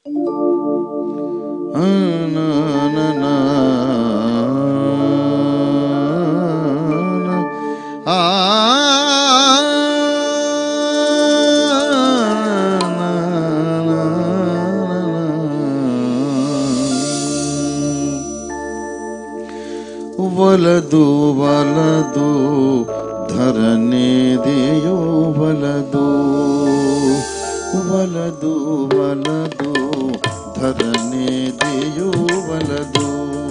వలదు వలదు ధరనేదియో వలదు వలదు వలదు ధరనేదియో వలదు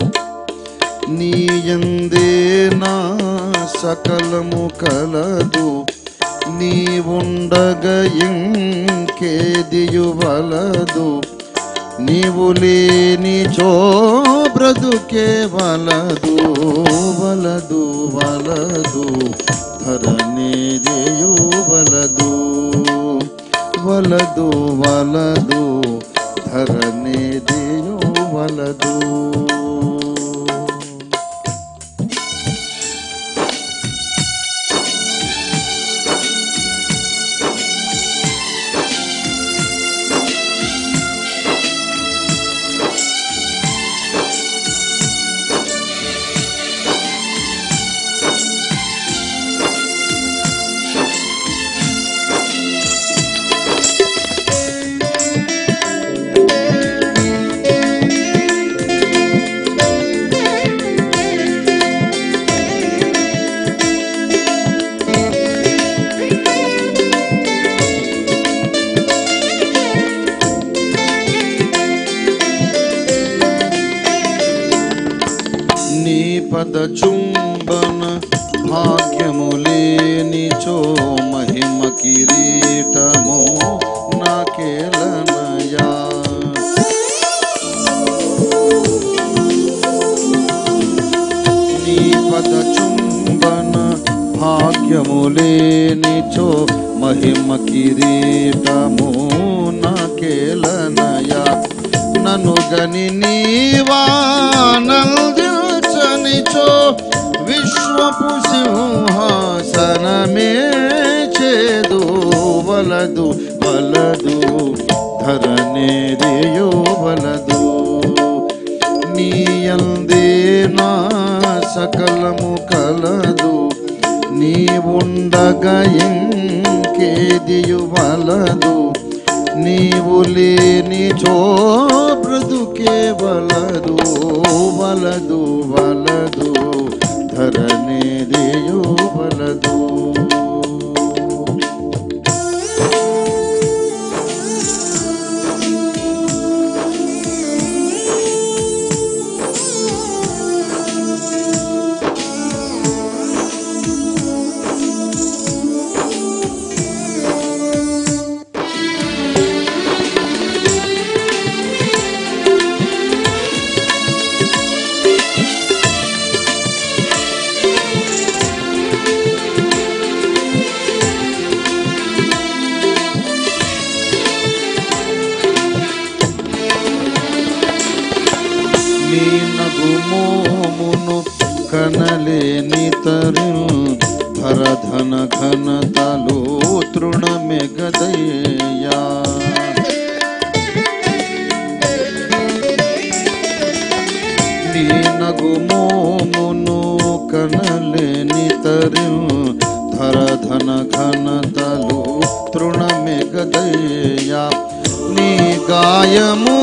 నీయందే నా సకలము కలదు నీవుండగ ఇంకేదియు వలదు నీవు లేనిచో బ్రతుకే వలదు వలదు వలదు ధరనేదియో వలదు వలదు వలదు ధరనేదియో వలదు పద చుంబన భాగ్యము లేనిచో మహిమ కిరీటము నాకేలనయా నీ పద చుంబన భాగ్యము లేనిచో మహిమ కిరీటము నాకేలనయా నన్ను గని నీవానందించనిచో విశ్వపు సింహాసనమే చేదు వలదు వలదు ధరనేదియో వలదు నీయందే నా సకలము కలదు నీవుండగ ఇంకేదియు వలదు నీవు లేనిచో బ్రతుకే వలదు వలదు వలదు ధరనేదియో వలదు నీ నగుమోమును కనలేని తరు ధరధన ఘనతలు తృణమెగదయ్యా నీ నగుమోమును కనలేని తరు ధరధన ఘనతలు తృణమెగదయ్యా నీ గాయము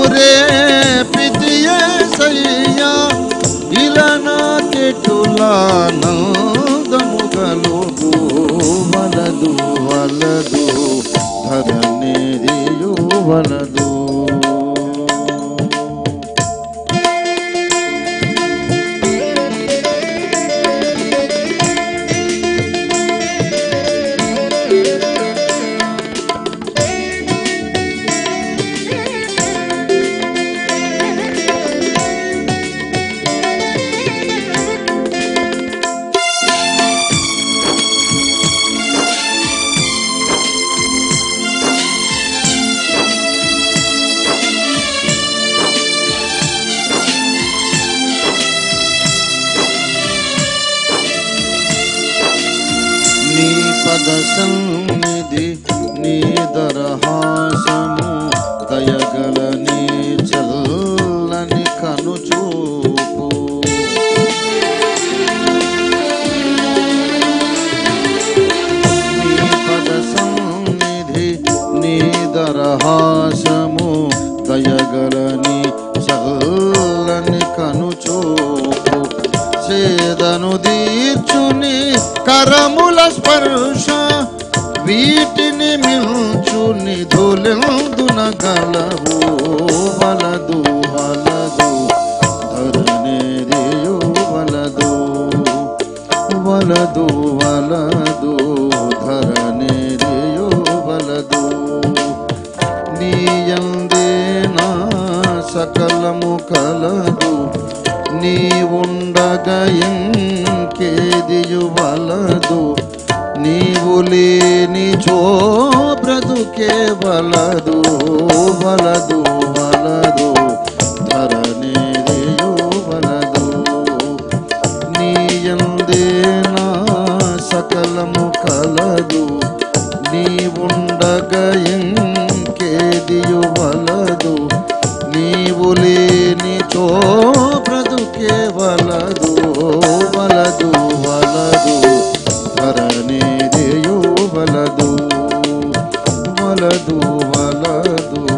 రేపితియేసయ్యా ఇలా నాకెటులానందము కలుగు వలదు వలదు ధరనేదియో వలదు నీ పద సన్నిధి నీ దరహాసము దయగల నీ పురుష వీటిని మించు నిధులెందునగలవు వలదు వలదు ధరణిరియు వలదు వలదు వలదు ధరణిరియు వలదు నీయందే నా సకలము కలదు నీ ఉండగా ఇంకేదియు వలదు నీవు లేనిచో బ్రతుకే వలదు వలదు వలదు ధరణిరియు వలదు నీయందే నా సకలము కలదు నీ ఉండగా ఇంకేదియు వలదు నీవు లేనిచో బ్రతుకే వలదు వలదు వలదు ధరణిరియు వలదు వలదు వలదు